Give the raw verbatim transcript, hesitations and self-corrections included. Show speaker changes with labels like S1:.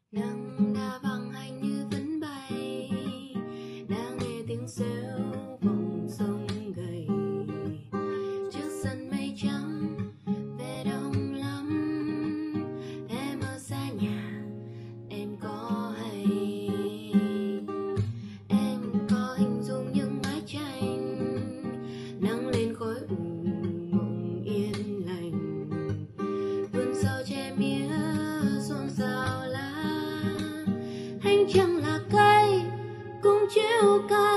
S1: Nắng đã vàng hành như vẫn bay, đang nghe tiếng reo vòng sông gầy. Trước sân mây trắng về đông lắm, em ở xa nhà em có hay. Em có hình dung những mái tranh nắng lên khói ù mộng yên lành. Vườn sau che mía xôn xao lá, ánh trăng là cây cũng chiếu ca.